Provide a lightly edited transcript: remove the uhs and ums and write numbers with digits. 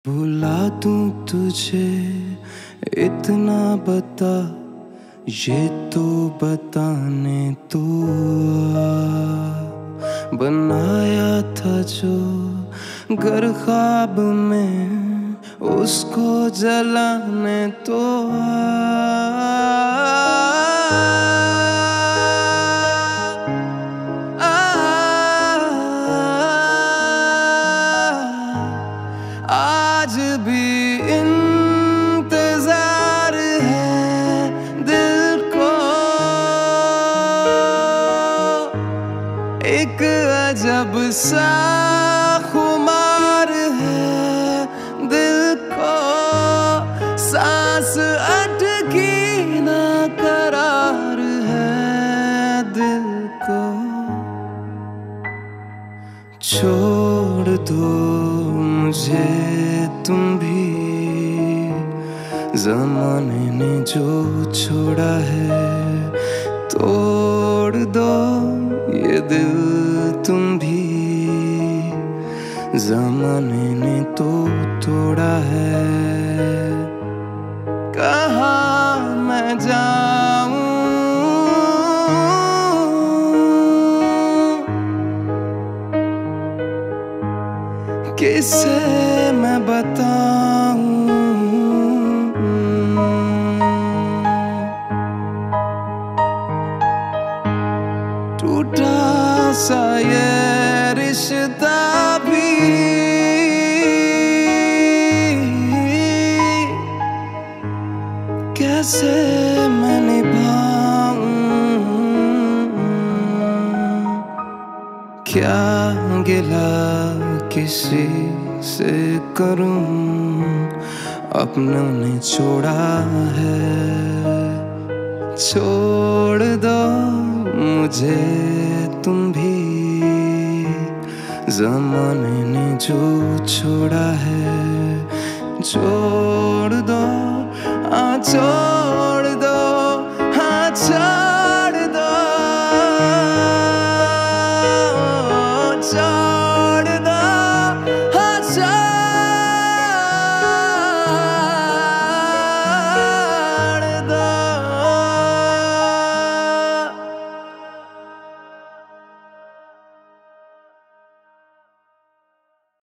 बुला दूं तुझे इतना बता, ये तो बताने तो बनाया था जो घर ख्वाब में, उसको जलाने तो आज भी इंतजार है दिल को, एक अजब सा खुमार है दिल को, सांस अटकी ना करार है दिल को। छोड़ दो मुझे तुम भी, ज़माने ने जो छोड़ा है तोड़ दो ये दिल तुम भी, ज़माने ने तो तोड़ा है। कहाँ मैं जाऊं, किसे मैं बताऊं, टूटा सा ये रिश्ता भी कैसे मैं निभाऊं, क्या गिला किसी से करूं, अपनों ने छोड़ा है। छोड़ दो मुझे तुम भी, ज़माने ने जो छोड़ा है। छोड़ दो छोड़